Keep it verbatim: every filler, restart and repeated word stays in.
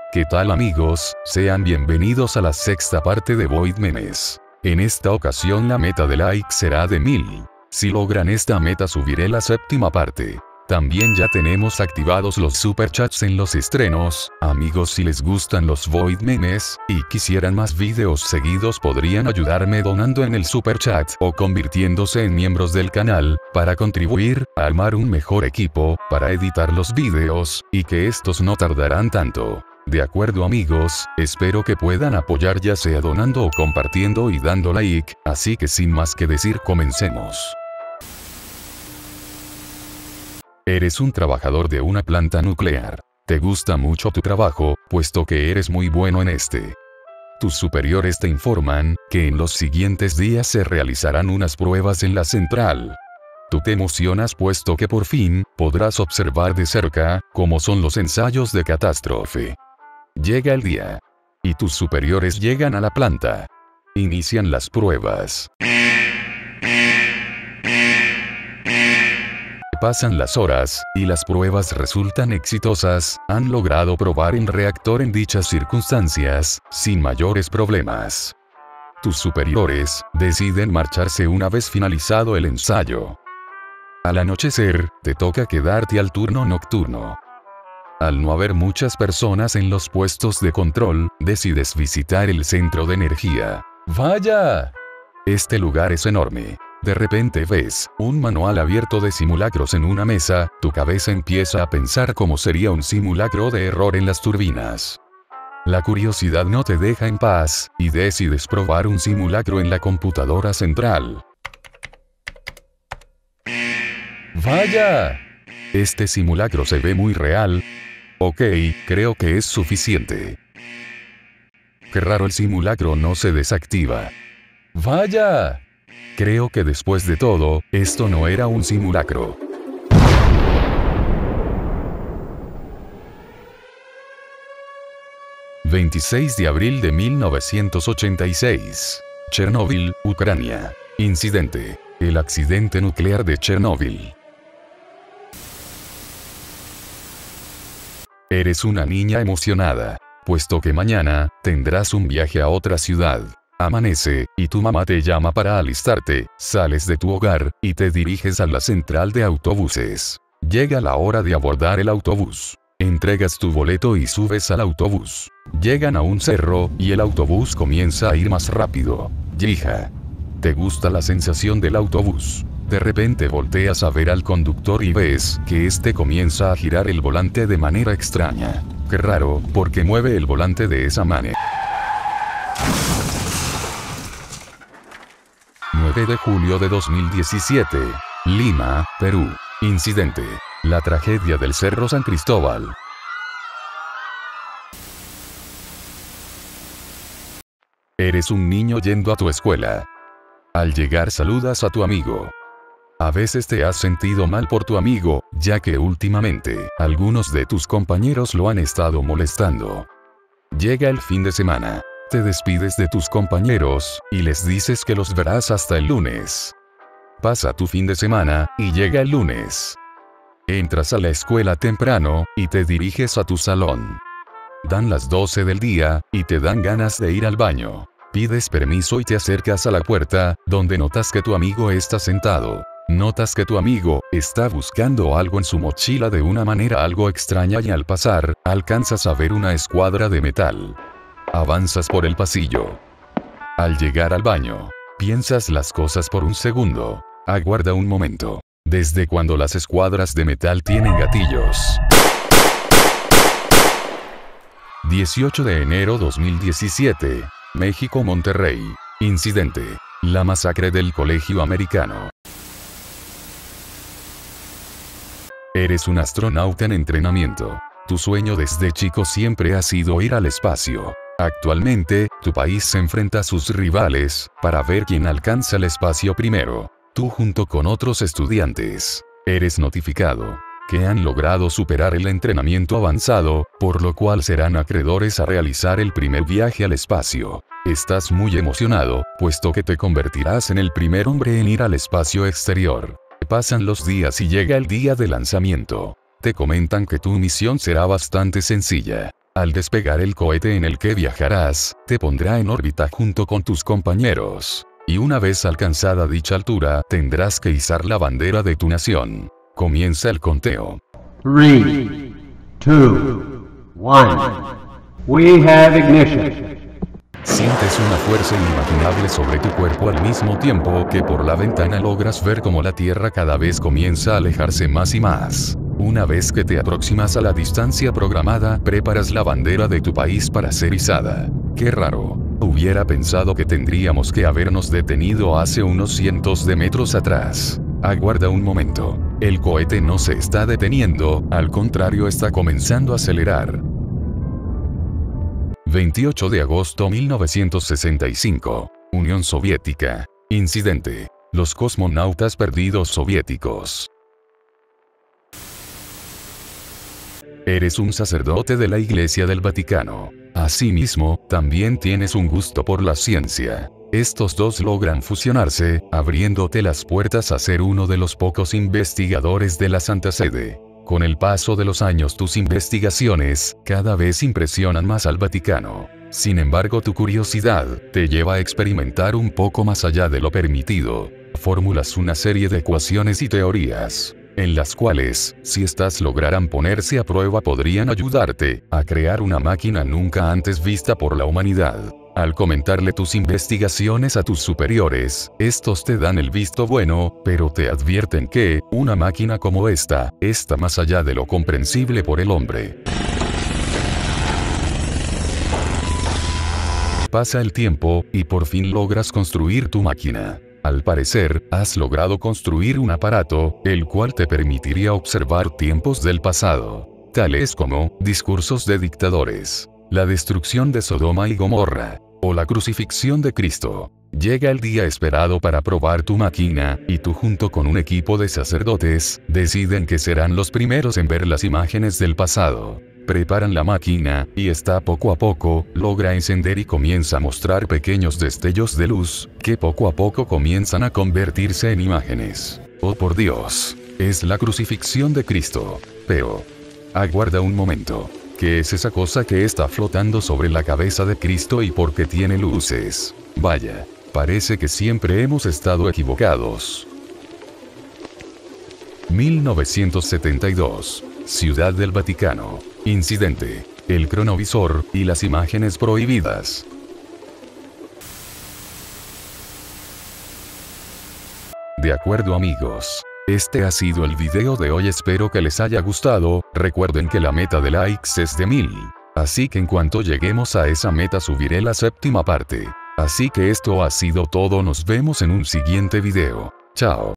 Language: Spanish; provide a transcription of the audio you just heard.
¿Qué tal amigos? Sean bienvenidos a la sexta parte de Void Memes. En esta ocasión la meta de like será de mil. Si logran esta meta subiré la séptima parte. También ya tenemos activados los superchats en los estrenos. Amigos, si les gustan los Void Memes, y quisieran más videos seguidos, podrían ayudarme donando en el superchat o convirtiéndose en miembros del canal, para contribuir a armar un mejor equipo, para editar los videos, y que estos no tardarán tanto. De acuerdo amigos, espero que puedan apoyar ya sea donando o compartiendo y dando like, así que sin más que decir comencemos. Eres un trabajador de una planta nuclear. Te gusta mucho tu trabajo, puesto que eres muy bueno en este. Tus superiores te informan que en los siguientes días se realizarán unas pruebas en la central. Tú te emocionas puesto que por fin podrás observar de cerca cómo son los ensayos de catástrofe. Llega el día. Y tus superiores llegan a la planta. Inician las pruebas. Pasan las horas, y las pruebas resultan exitosas. Han logrado probar el reactor en dichas circunstancias, sin mayores problemas. Tus superiores deciden marcharse una vez finalizado el ensayo. Al anochecer, te toca quedarte al turno nocturno. Al no haber muchas personas en los puestos de control, decides visitar el centro de energía. ¡Vaya! Este lugar es enorme. De repente ves un manual abierto de simulacros en una mesa. Tu cabeza empieza a pensar cómo sería un simulacro de error en las turbinas. La curiosidad no te deja en paz, y decides probar un simulacro en la computadora central. ¡Vaya! Este simulacro se ve muy real. Ok, creo que es suficiente. Qué raro, el simulacro no se desactiva. ¡Vaya! Creo que después de todo, esto no era un simulacro. veintiséis de abril de mil novecientos ochenta y seis. Chernóbil, Ucrania. Incidente. El accidente nuclear de Chernóbil. Eres una niña emocionada, puesto que mañana tendrás un viaje a otra ciudad. Amanece, y tu mamá te llama para alistarte. Sales de tu hogar, y te diriges a la central de autobuses. Llega la hora de abordar el autobús. Entregas tu boleto y subes al autobús. Llegan a un cerro, y el autobús comienza a ir más rápido. Hija. ¿Te gusta la sensación del autobús? De repente volteas a ver al conductor y ves que este comienza a girar el volante de manera extraña. Qué raro, porque mueve el volante de esa manera. nueve de julio de dos mil diecisiete. Lima, Perú. Incidente. La tragedia del Cerro San Cristóbal. Eres un niño yendo a tu escuela. Al llegar saludas a tu amigo. A veces te has sentido mal por tu amigo, ya que últimamente, algunos de tus compañeros lo han estado molestando. Llega el fin de semana. Te despides de tus compañeros, y les dices que los verás hasta el lunes. Pasa tu fin de semana, y llega el lunes. Entras a la escuela temprano, y te diriges a tu salón. Dan las doce del día, y te dan ganas de ir al baño. Pides permiso y te acercas a la puerta, donde notas que tu amigo está sentado. Notas que tu amigo está buscando algo en su mochila de una manera algo extraña, y al pasar, alcanzas a ver una escuadra de metal. Avanzas por el pasillo. Al llegar al baño, piensas las cosas por un segundo. Aguarda un momento. ¿Desde cuando las escuadras de metal tienen gatillos? dieciocho de enero dos mil diecisiete. México, Monterrey. Incidente. La masacre del colegio americano. Eres un astronauta en entrenamiento. Tu sueño desde chico siempre ha sido ir al espacio. Actualmente, tu país se enfrenta a sus rivales, para ver quién alcanza el espacio primero. Tú junto con otros estudiantes, eres notificado que han logrado superar el entrenamiento avanzado, por lo cual serán acreedores a realizar el primer viaje al espacio. Estás muy emocionado, puesto que te convertirás en el primer hombre en ir al espacio exterior. Pasan los días y llega el día de lanzamiento. Te comentan que tu misión será bastante sencilla. Al despegar el cohete en el que viajarás, te pondrá en órbita junto con tus compañeros. Y una vez alcanzada dicha altura, tendrás que izar la bandera de tu nación. Comienza el conteo. three, two, one. We have ignition. Sientes una fuerza inimaginable sobre tu cuerpo al mismo tiempo que por la ventana logras ver cómo la Tierra cada vez comienza a alejarse más y más. Una vez que te aproximas a la distancia programada, preparas la bandera de tu país para ser izada. ¡Qué raro! Hubiera pensado que tendríamos que habernos detenido hace unos cientos de metros atrás. Aguarda un momento. El cohete no se está deteniendo, al contrario está comenzando a acelerar. veintiocho de agosto mil novecientos sesenta y cinco. Unión Soviética. Incidente. Los cosmonautas perdidos soviéticos. Eres un sacerdote de la Iglesia del Vaticano. Asimismo, también tienes un gusto por la ciencia. Estos dos logran fusionarse, abriéndote las puertas a ser uno de los pocos investigadores de la Santa Sede. Con el paso de los años tus investigaciones, cada vez impresionan más al Vaticano. Sin embargo tu curiosidad, te lleva a experimentar un poco más allá de lo permitido. Formulas una serie de ecuaciones y teorías, en las cuales, si estas lograran ponerse a prueba podrían ayudarte a crear una máquina nunca antes vista por la humanidad. Al comentarle tus investigaciones a tus superiores, estos te dan el visto bueno, pero te advierten que, una máquina como esta, está más allá de lo comprensible por el hombre. Pasa el tiempo, y por fin logras construir tu máquina. Al parecer, has logrado construir un aparato, el cual te permitiría observar tiempos del pasado, tales como, discursos de dictadores, la destrucción de Sodoma y Gomorra, o la crucifixión de Cristo. Llega el día esperado para probar tu máquina, y tú junto con un equipo de sacerdotes, deciden que serán los primeros en ver las imágenes del pasado. Preparan la máquina, y esta poco a poco, logra encender y comienza a mostrar pequeños destellos de luz, que poco a poco comienzan a convertirse en imágenes. ¡Oh por Dios! Es la crucifixión de Cristo. Pero... aguarda un momento. ¿Qué es esa cosa que está flotando sobre la cabeza de Cristo y por qué tiene luces? Vaya, parece que siempre hemos estado equivocados. mil novecientos setenta y dos. Ciudad del Vaticano. Incidente. El cronovisor y las imágenes prohibidas. De acuerdo amigos. Este ha sido el video de hoy, espero que les haya gustado. Recuerden que la meta de likes es de mil. Así que en cuanto lleguemos a esa meta subiré la séptima parte. Así que esto ha sido todo, nos vemos en un siguiente video. Chao.